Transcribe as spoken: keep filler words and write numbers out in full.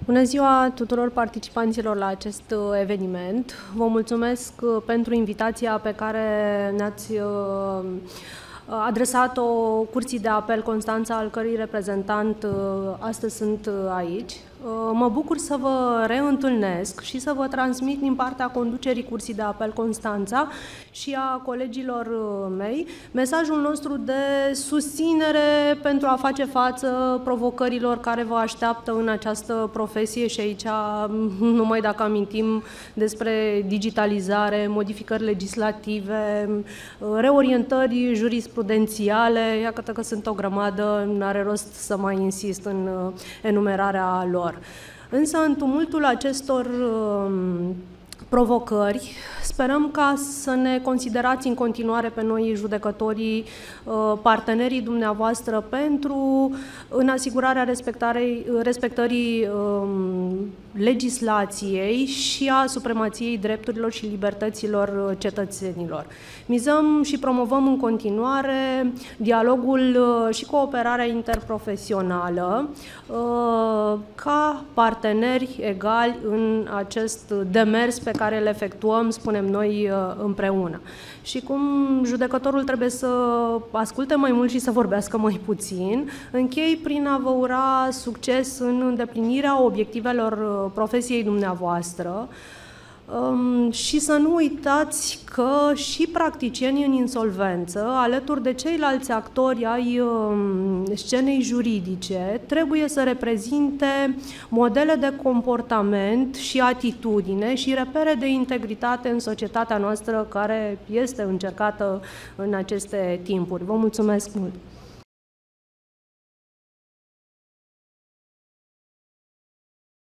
Bună ziua tuturor participanților la acest eveniment. Vă mulțumesc pentru invitația pe care ne-ați adresat-o Curții de Apel Constanța, al cărei reprezentant astăzi sunt aici. Mă bucur să vă reîntâlnesc și să vă transmit din partea conducerii Curții de Apel Constanța și a colegilor mei mesajul nostru de susținere pentru a face față provocărilor care vă așteaptă în această profesie și aici, numai dacă amintim despre digitalizare, modificări legislative, reorientări jurisprudențiale, iată că sunt o grămadă, n-are rost să mai insist în enumerarea lor. Însă, în tumultul acestor uh, provocări, sperăm ca să ne considerați în continuare pe noi, judecătorii, uh, partenerii dumneavoastră pentru în asigurarea respectării, respectării uh, legislației și a supremației drepturilor și libertăților cetățenilor. Mizăm și promovăm în continuare dialogul și cooperarea interprofesională ca parteneri egali în acest demers pe care îl efectuăm, spunem noi, împreună. Și cum judecătorul trebuie să asculte mai mult și să vorbească mai puțin, închei prin a vă ura succes în îndeplinirea obiectivelor profesiei dumneavoastră um, și să nu uitați că și practicienii în insolvență, alături de ceilalți actori ai um, scenei juridice, trebuie să reprezinte modele de comportament și atitudine și repere de integritate în societatea noastră care este încercată în aceste timpuri. Vă mulțumesc mult!